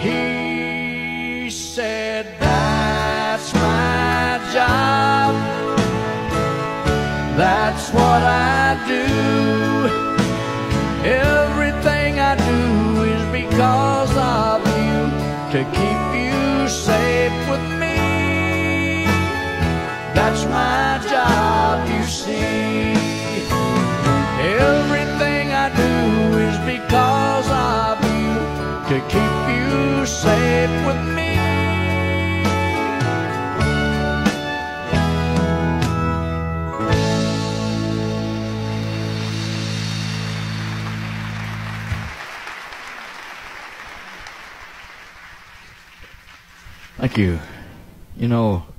He said, that's my job, that's what I do. Everything I do is because of you, to keep you safe with me. That's my job, you see. Everything I do is because of you, to keep you safe with me. Thank you. You know,